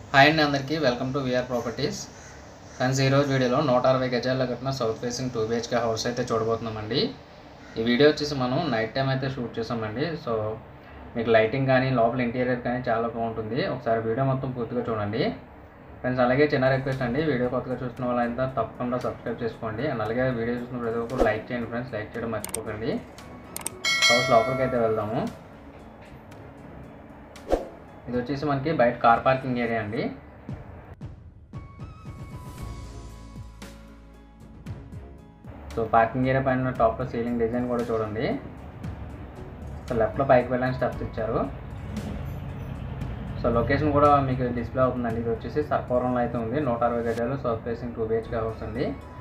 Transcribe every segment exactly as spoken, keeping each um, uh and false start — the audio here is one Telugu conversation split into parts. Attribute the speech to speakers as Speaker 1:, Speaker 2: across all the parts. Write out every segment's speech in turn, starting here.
Speaker 1: హాయ్ అండి అందరికీ welcome to VR Properties. Friends ఈరోజు వీడియోలో నూట అరవై గజాల్లో కట్టిన south facing two BHK house అయితే చూడబోతున్నామండి. ఈ వీడియో వచ్చేసి మనం నైట్ టైం అయితే షూట్ చేసామండి. సో మీకు లైటింగ్ కానీ లోపల ఇంటీరియర్ కానీ చాలా బాగుంటుంది. ఒకసారి వీడియో మొత్తం పూర్తిగా చూడండి ఫ్రెండ్స్. అలాగే చిన్న రిక్వెస్ట్ అండి, వీడియో కొత్తగా చూస్తున్న వాళ్ళంతా తప్పకుండా సబ్స్క్రైబ్ చేసుకోండి. అండ్ అలాగే వీడియో చూస్తున్న ప్రతి ఒక్కరు లైక్ చేయండి ఫ్రెండ్స్. లైక్ చేయడం మర్చిపోకండి. హౌస్ లోపలికి అయితే వెళ్దాము. ఇది వచ్చేసి మనకి బయట కార్ పార్కింగ్ ఏరియా అండి. సో పార్కింగ్ ఏరియా పైన టాప్లో సీలింగ్ డిజైన్ కూడా చూడండి. సో లెఫ్ట్లో పైకి వెళ్ళడానికి స్టెప్స్ ఇచ్చారు. సో లొకేషన్ కూడా మీకు డిస్ప్లే అవుతుందండి. ఇది వచ్చేసి సర్పవరంలో అయితే ఉంది. నూట అరవై గజాలు south facing two BHK house అండి.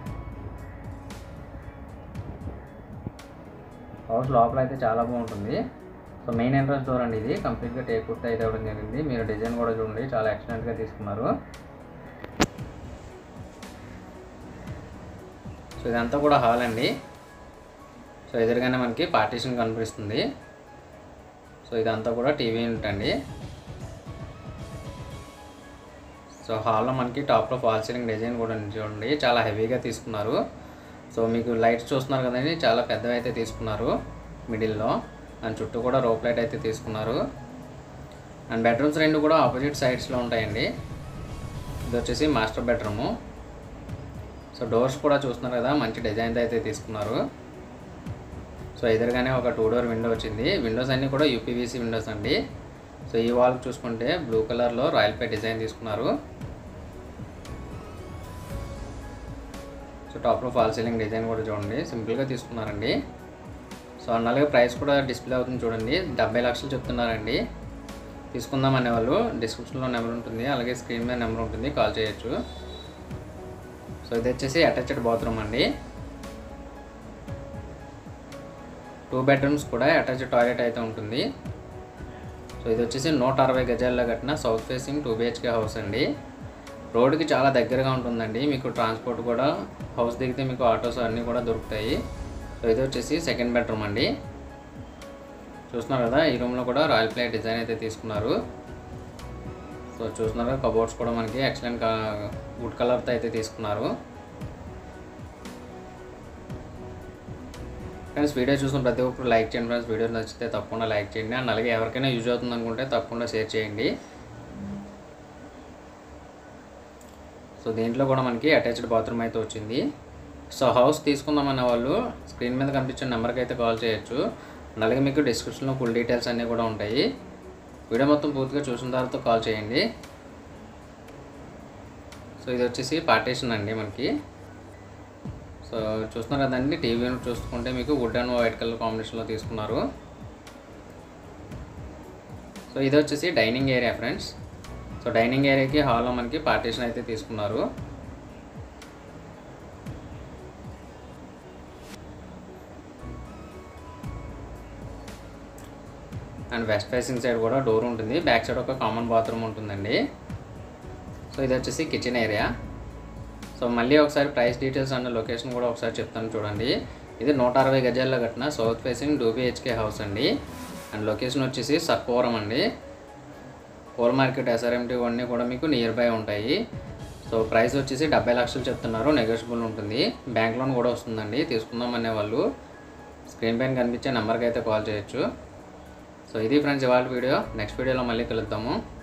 Speaker 1: హౌస్ లోపల అయితే చాలా బాగుంటుంది. సో మెయిన్ ఎంట్రన్స్ డోర్ అండి. ఇది కంప్లీట్గా టేక్ వుడ్ అయితే ఇవ్వడం జరిగింది. మీరు డిజైన్ కూడా చూడండి, చాలా ఎక్సలెంట్గా తీసుకున్నారు. సో ఇదంతా కూడా హాల్ అండి. సో ఎదురుగానే మనకి పార్టీషన్ కనిపిస్తుంది. సో ఇదంతా కూడా టీవీ యూనిట్ అండి. సో హాల్లో మనకి టాప్లో ఫాల్ సీలింగ్ డిజైన్ కూడా చూడండి, చాలా హెవీగా తీసుకున్నారు. సో మీకు లైట్స్ చూస్తున్నారు కదండి, చాలా పెద్దవి అయితే తీసుకున్నారు మిడిల్లో. అండ్ చుట్టూ కూడా రోప్ లైట్ అయితే తీసుకున్నారు. అండ్ బెడ్రూమ్స్ రెండు కూడా ఆపోజిట్ సైడ్స్లో ఉంటాయండి. ఇది వచ్చేసి మాస్టర్ బెడ్రూము. సో డోర్స్ కూడా చూస్తున్నారు కదా, మంచి డిజైన్తో అయితే తీసుకున్నారు. సో ఎదురుగానే ఒక టూ డోర్ విండో వచ్చింది. విండోస్ అన్నీ కూడా యూపీవీసీ విండోస్ అండి. సో ఈ వాల్కి చూసుకుంటే బ్లూ కలర్లో రాయల్ పే డిజైన్ తీసుకున్నారు. సో టాప్లో ఫాల్ సీలింగ్ డిజైన్ కూడా చూడండి, సింపుల్గా తీసుకున్నారండి. సో అలాగే ప్రైస్ కూడా డిస్ప్లే అవుతుంది చూడండి. డెబ్బై లక్షలు చెప్తున్నారండి. తీసుకుందాం అనేవాళ్ళు డిస్క్రిప్షన్లో నెంబర్ ఉంటుంది, అలాగే స్క్రీన్ మీద నెంబర్ ఉంటుంది, కాల్ చేయొచ్చు. సో ఇది వచ్చేసి అటాచ్డ్ బాత్రూమ్ అండి. టూ బెడ్రూమ్స్ కూడా అటాచ్డ్ టాయిలెట్ అయితే ఉంటుంది. సో ఇది వచ్చేసి నూట అరవై గజాల్లో కట్టిన south facing two BHK house అండి. రోడ్డుకి చాలా దగ్గరగా ఉంటుందండి. మీకు ట్రాన్స్పోర్ట్ కూడా హౌస్ దిగితే మీకు ఆటోస్ అన్నీ కూడా దొరుకుతాయి. సో ఇది వచ్చేసి సెకండ్ బెడ్రూమ్ అండి. చూస్తున్నారు కదా, ఈ రూమ్లో కూడా రాయల్ ప్లే డిజైన్ అయితే తీసుకున్నారు. సో చూస్తున్నారు కబోర్డ్స్ కూడా మనకి ఎక్సలెంట్ వుడ్ కలర్తో అయితే తీసుకున్నారు. ఫ్రెండ్స్ వీడియో చూసిన ప్రతి ఒక్కరు లైక్ చేయండి ఫ్రెండ్స్. వీడియో నచ్చితే తప్పకుండా లైక్ చేయండి. అండ్ అలాగే ఎవరికైనా యూజ్ అవుతుంది అనుకుంటే తప్పకుండా షేర్ చేయండి. సో దీంట్లో కూడా మనకి అటాచ్డ్ బాత్రూమ్ అయితే వచ్చింది. సో హౌస్ తీసుకుందామన్న వాళ్ళు స్క్రీన్ మీద కనిపించిన నెంబర్కి అయితే కాల్ చేయొచ్చు. అలాగే మీకు డిస్క్రిప్షన్లో ఫుల్ డీటెయిల్స్ అన్నీ కూడా ఉంటాయి. వీడియో మొత్తం పూర్తిగా చూసిన తర్వాత కాల్ చేయండి. సో ఇది వచ్చేసి పార్టీషన్ అండి మనకి. సో చూస్తున్నారు కదండి, టీవీ యూనిట్ చూసుకుంటే మీకు వుడ్ అండ్ వైట్ కలర్ కాంబినేషన్లో తీసుకున్నారు. సో ఇది వచ్చేసి dining area friends. So dining ఏరియాకి హాల్లో మనకి పార్టీషన్ అయితే తీసుకున్నారు. అండ్ వెస్ట్ ఫేసింగ్ సైడ్ కూడా డోర్ ఉంటుంది. బ్యాక్ సైడ్ ఒక కామన్ బాత్రూమ్ ఉంటుందండి. సో ఇది వచ్చేసి కిచెన్ ఏరియా. సో మళ్ళీ ఒకసారి ప్రైస్ డీటెయిల్స్ అండ్ లొకేషన్ కూడా ఒకసారి చెప్తాను చూడండి. ఇది నూట అరవై గజాల్లో కట్టిన south facing two BHK house అండి. అండ్ లొకేషన్ వచ్చేసి సర్పవరం అండి. కోల్ మార్కెట్, ఎస్ఆర్ఎంటీ ఇవన్నీ కూడా మీకు నియర్ బై ఉంటాయి. సో ప్రైస్ వచ్చేసి డెబ్బై లక్షలు చెప్తున్నారు, నెగోషియబుల్ ఉంటుంది. బ్యాంక్ లోన్ కూడా వస్తుందండి. తీసుకుందాం అనే వాళ్ళు స్క్రీన్ పైన కనిపించే నెంబర్కి అయితే కాల్ చేయొచ్చు. సో ఇది ఫ్రెండ్స్ ఇవాళ వీడియో. నెక్స్ట్ వీడియోలో మళ్ళీ కలుద్దాము.